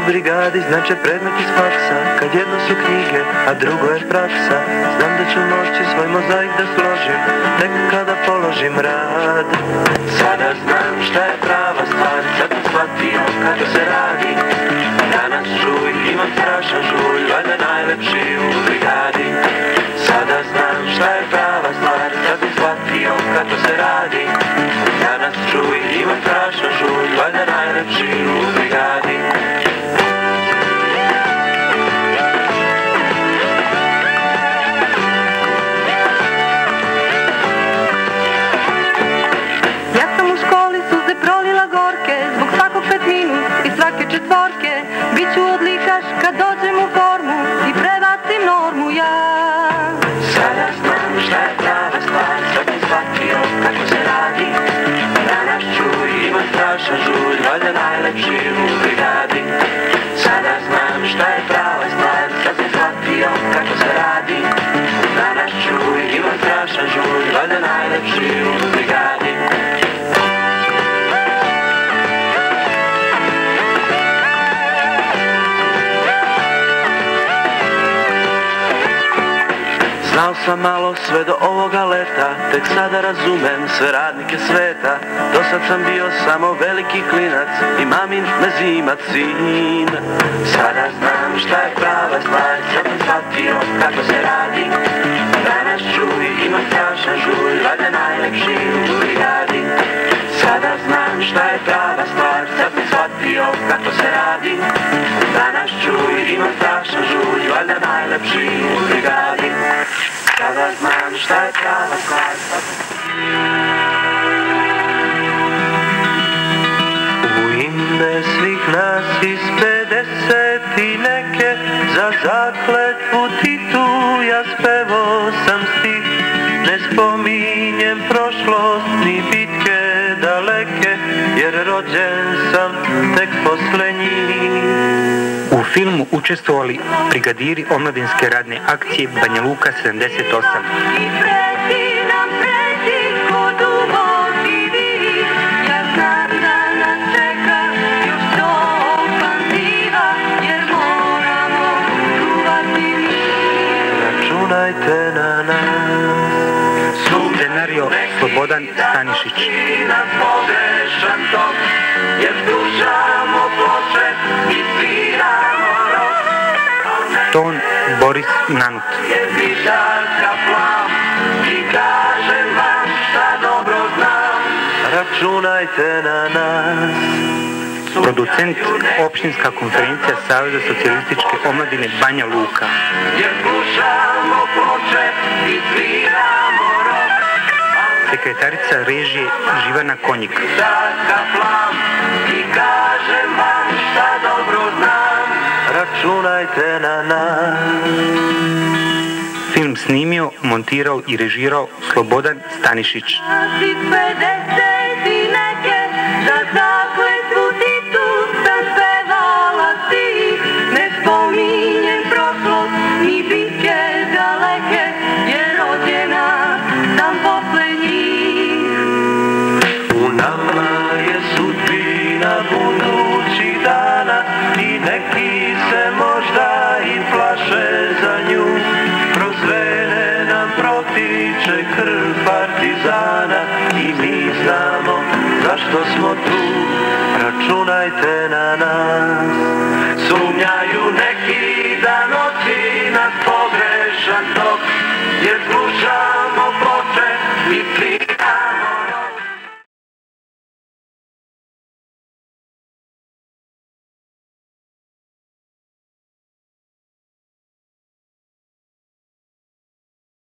brigadi znače predmet iz faksa, kad jedno su knjige, a drugo je praksa. Znam da ću moći svoj mozaik da složim, tek kada položim rad. Sada znam šta je prava stvar, sad sam shvatio kako se radi. Danas čuj, imam strašan žulj, valjda najlepši u brigadi. Sada znam šta je prava stvar, sad sam shvatio kako se radi. Danas čuj, imam strašan žulj, valjda najlepši u brigadi. Ja sam u školi suze prolila gorke, zbog svakog 5 minut i svake četvorke. Biću odlikaš kad dođem u formu i prebacim normu ja. Sada znam šta je prava stvar, sad sam shvatio kako se radi. Danas čuj, imam strašan žulj, valjda najlepši u brigadi. Sada znam šta je prava stvar, sad sam shvatio kako se radi. Danas čuj, imam strašan žulj, valjda najlepši u brigadi. Znao sam malo sve do ovoga leta, tek sada razumem sve radnike sveta. Do sad sam bio samo veliki klinac i mamin mezimac sin. Sada znam šta je prava stvar, sad sam shvatio kako se radi. Danas čuj, imam strašan žulj, valjda najlepši u brigadi. Sada znam šta je prava stvar, sad sam shvatio kako se radi. Danas čuj, imam strašan žulj, valjda najlepši u brigadi. Sada znam šta je prava stvar. U ime svih nas iz 50 i neke, za zakletvu Titu ja spevo sam stih. Ne spominjem prošlost ni bitke daleke, jer rođen sam tek posle njih. U filmu učestvovali brigadiri omladinske radne akcije Banja Luka 78. Računajte na nas. Scenario Slobodan Stanišić. Ton Boris Nanut. Računajte na nas. Producent Opštinska konferencija Saveza socijalističke omladine Banja Luka. Sekretarica režije Živana Konjik. Računajte na nas. Film snimio, montirao i režirao Slobodan Stanišić.